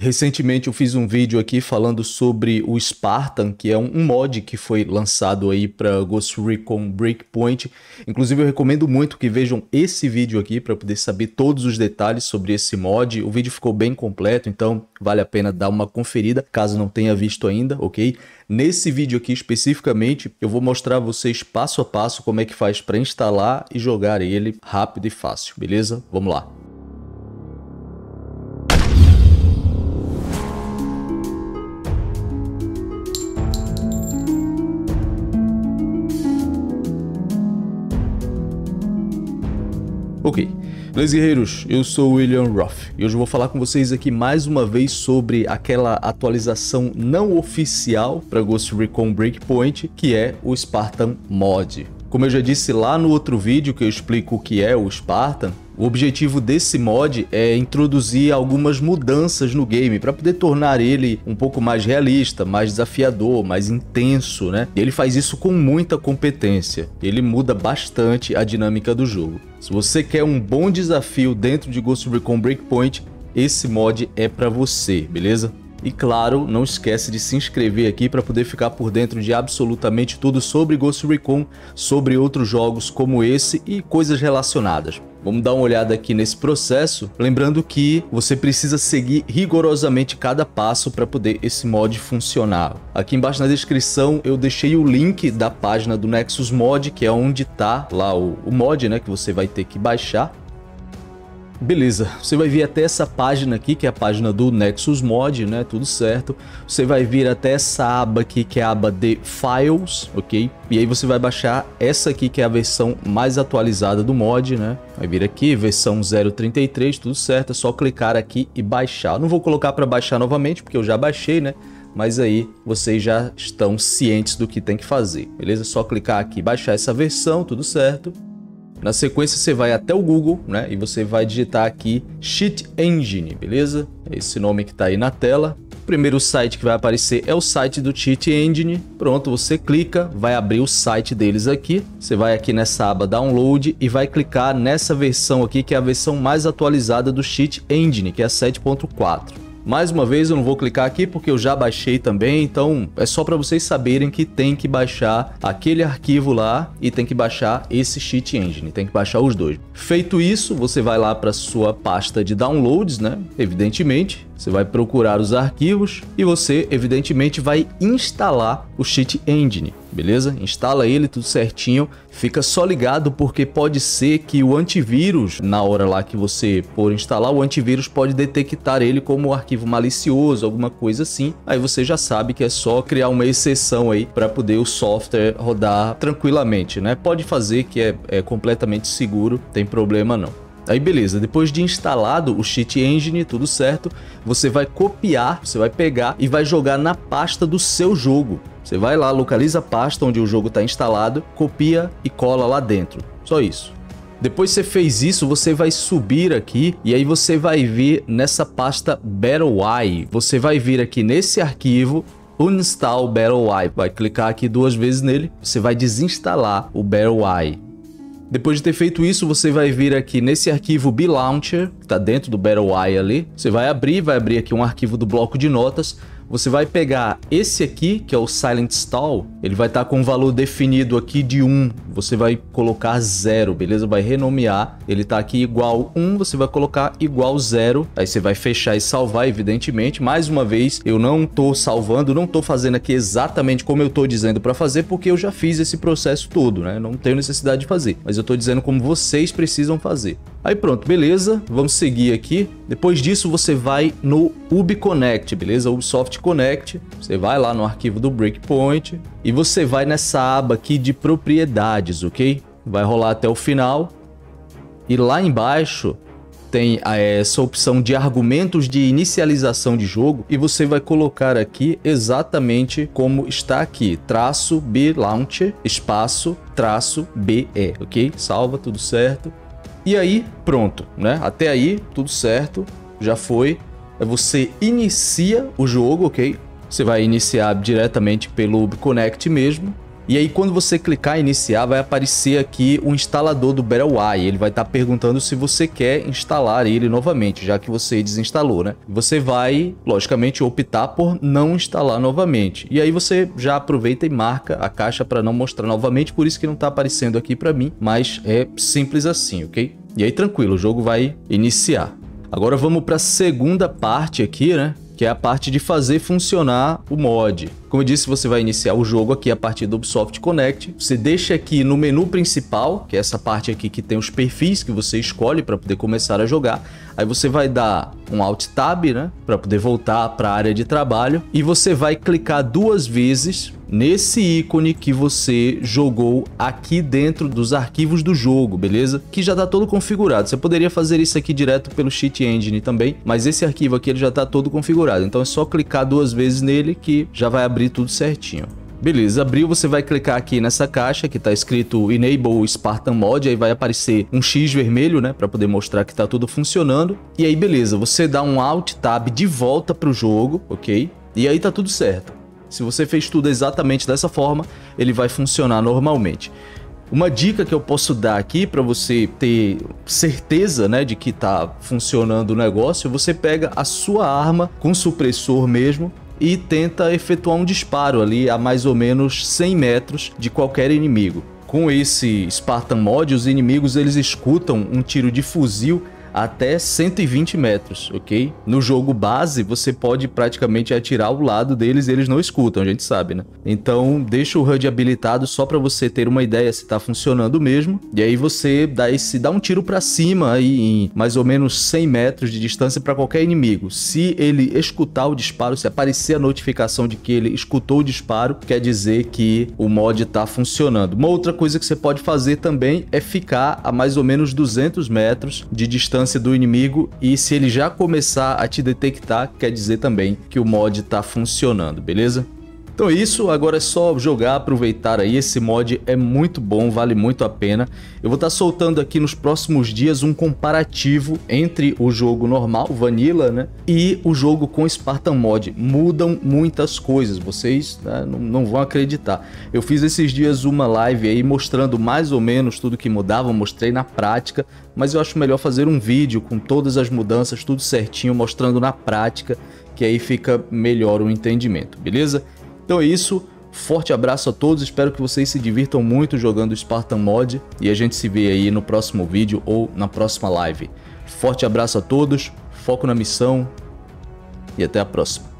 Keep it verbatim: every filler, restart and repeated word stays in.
Recentemente eu fiz um vídeo aqui falando sobre o Spartan, que é um mod que foi lançado aí para Ghost Recon Breakpoint. Inclusive eu recomendo muito que vejam esse vídeo aqui para poder saber todos os detalhes sobre esse mod. O vídeo ficou bem completo, então vale a pena dar uma conferida, caso não tenha visto ainda, ok? Nesse vídeo aqui especificamente, eu vou mostrar a vocês passo a passo como é que faz para instalar e jogar ele rápido e fácil, beleza? Vamos lá! Ok, beleza, guerreiros? Eu sou o William Roth e hoje eu vou falar com vocês aqui mais uma vez sobre aquela atualização não oficial para Ghost Recon Breakpoint, que é o Spartan Mod. Como eu já disse lá no outro vídeo que eu explico o que é o Spartan, o objetivo desse mod é introduzir algumas mudanças no game para poder tornar ele um pouco mais realista, mais desafiador, mais intenso, né? E ele faz isso com muita competência. Ele muda bastante a dinâmica do jogo. Se você quer um bom desafio dentro de Ghost Recon Breakpoint, esse mod é para você, beleza? E claro, não esquece de se inscrever aqui para poder ficar por dentro de absolutamente tudo sobre Ghost Recon, sobre outros jogos como esse e coisas relacionadas. Vamos dar uma olhada aqui nesse processo, lembrando que você precisa seguir rigorosamente cada passo para poder esse mod funcionar. Aqui embaixo na descrição eu deixei o link da página do Nexus Mod, que é onde está lá o, o mod, né, que você vai ter que baixar. Beleza, você vai vir até essa página aqui, que é a página do Nexus Mod, né, tudo certo. Você vai vir até essa aba aqui, que é a aba de Files, ok? E aí você vai baixar essa aqui, que é a versão mais atualizada do mod, né? Vai vir aqui, versão zero ponto trinta e três, tudo certo, é só clicar aqui e baixar. Eu não vou colocar para baixar novamente, porque eu já baixei, né? Mas aí vocês já estão cientes do que tem que fazer, beleza? É só clicar aqui, baixar essa versão, tudo certo. Na sequência você vai até o Google, né, e você vai digitar aqui Cheat Engine, beleza? Esse nome que está aí na tela. O primeiro site que vai aparecer é o site do Cheat Engine. Pronto, você clica, vai abrir o site deles aqui. Você vai aqui nessa aba Download e vai clicar nessa versão aqui, que é a versão mais atualizada do Cheat Engine, que é a sete ponto quatro. Mais uma vez eu não vou clicar aqui porque eu já baixei também, então é só para vocês saberem que tem que baixar aquele arquivo lá e tem que baixar esse Cheat Engine, tem que baixar os dois. Feito isso, você vai lá para sua pasta de downloads, né? Evidentemente, você vai procurar os arquivos e você, evidentemente, vai instalar o Cheat Engine, beleza? Instala ele tudo certinho, fica só ligado porque pode ser que o antivírus, na hora lá que você for instalar, o antivírus pode detectar ele como arquivo malicioso, alguma coisa assim. Aí você já sabe que é só criar uma exceção aí para poder o software rodar tranquilamente, né? Pode fazer, que é, é completamente seguro, tem problema não. Aí beleza, depois de instalado o Cheat Engine, tudo certo, você vai copiar, você vai pegar e vai jogar na pasta do seu jogo. Você vai lá, localiza a pasta onde o jogo está instalado, copia e cola lá dentro, só isso. Depois que você fez isso, você vai subir aqui e aí você vai vir nessa pasta BattleEye. Você vai vir aqui nesse arquivo, Uninstall BattleEye, vai clicar aqui duas vezes nele, você vai desinstalar o BattleEye. Depois de ter feito isso, você vai vir aqui nesse arquivo B-Launcher, que está dentro do BattleEye ali. Você vai abrir, vai abrir aqui um arquivo do bloco de notas. Você vai pegar esse aqui, que é o Silent Stall, ele vai estar com um valor definido aqui de um, você vai colocar zero, beleza? Vai renomear, ele está aqui igual um, você vai colocar igual zero, aí você vai fechar e salvar, evidentemente. Mais uma vez, eu não estou salvando, não estou fazendo aqui exatamente como eu estou dizendo para fazer, porque eu já fiz esse processo todo, né? Não tenho necessidade de fazer, mas eu estou dizendo como vocês precisam fazer. Aí pronto, beleza, vamos seguir aqui. Depois disso você vai no UbiConnect, beleza? Ubisoft Connect, você vai lá no arquivo do Breakpoint e você vai nessa aba aqui de propriedades, ok? Vai rolar até o final e lá embaixo tem essa opção de argumentos de inicialização de jogo e você vai colocar aqui exatamente como está aqui, traço B Launcher, espaço, traço B E, ok? Salva, tudo certo. E aí, pronto, né? Até aí, tudo certo, já foi. Você inicia o jogo, ok? Você vai iniciar diretamente pelo UbiConnect mesmo. E aí quando você clicar em iniciar, vai aparecer aqui o instalador do Battle.ai. Ele vai estar perguntando se você quer instalar ele novamente, já que você desinstalou, né? Você vai, logicamente, optar por não instalar novamente. E aí você já aproveita e marca a caixa para não mostrar novamente, por isso que não está aparecendo aqui para mim, mas é simples assim, ok? E aí tranquilo, o jogo vai iniciar. Agora vamos para a segunda parte aqui, né? Que é a parte de fazer funcionar o mod. Como eu disse, você vai iniciar o jogo aqui a partir do Ubisoft Connect. Você deixa aqui no menu principal, que é essa parte aqui que tem os perfis que você escolhe para poder começar a jogar. Aí você vai dar um Alt Tab, né, para poder voltar para a área de trabalho. E você vai clicar duas vezes nesse ícone que você jogou aqui dentro dos arquivos do jogo, beleza? Que já está todo configurado. Você poderia fazer isso aqui direto pelo Cheat Engine também, mas esse arquivo aqui ele já está todo configurado. Então é só clicar duas vezes nele que já vai abrir tudo certinho. Beleza, abriu, você vai clicar aqui nessa caixa que está escrito Enable Spartan Mod, aí vai aparecer um X vermelho, né, para poder mostrar que está tudo funcionando. E aí beleza, você dá um Alt Tab de volta para o jogo, ok? E aí tá tudo certo. Se você fez tudo exatamente dessa forma, ele vai funcionar normalmente. Uma dica que eu posso dar aqui para você ter certeza, né, de que tá funcionando o negócio, você pega a sua arma com supressor mesmo e tenta efetuar um disparo ali a mais ou menos cem metros de qualquer inimigo. Com esse Spartan Mod, os inimigos eles escutam um tiro de fuzil até cento e vinte metros, ok? No jogo base, você pode praticamente atirar ao lado deles e eles não escutam, a gente sabe, né? Então, deixa o H U D habilitado só para você ter uma ideia se tá funcionando mesmo. E aí você dá, esse, dá um tiro para cima aí em mais ou menos cem metros de distância para qualquer inimigo. Se ele escutar o disparo, se aparecer a notificação de que ele escutou o disparo, quer dizer que o mod tá funcionando. Uma outra coisa que você pode fazer também é ficar a mais ou menos duzentos metros de distância do inimigo, e se ele já começar a te detectar, quer dizer também que o mod está funcionando, beleza? Então é isso, agora é só jogar, aproveitar aí, esse mod é muito bom, vale muito a pena. Eu vou estar soltando aqui nos próximos dias um comparativo entre o jogo normal, Vanilla, né, e o jogo com Spartan Mod. Mudam muitas coisas, vocês, né, não, não vão acreditar. Eu fiz esses dias uma live aí mostrando mais ou menos tudo que mudava, mostrei na prática, mas eu acho melhor fazer um vídeo com todas as mudanças, tudo certinho, mostrando na prática, que aí fica melhor o entendimento, beleza? Então é isso, forte abraço a todos, espero que vocês se divirtam muito jogando Spartan Mod e a gente se vê aí no próximo vídeo ou na próxima live. Forte abraço a todos, foco na missão e até a próxima.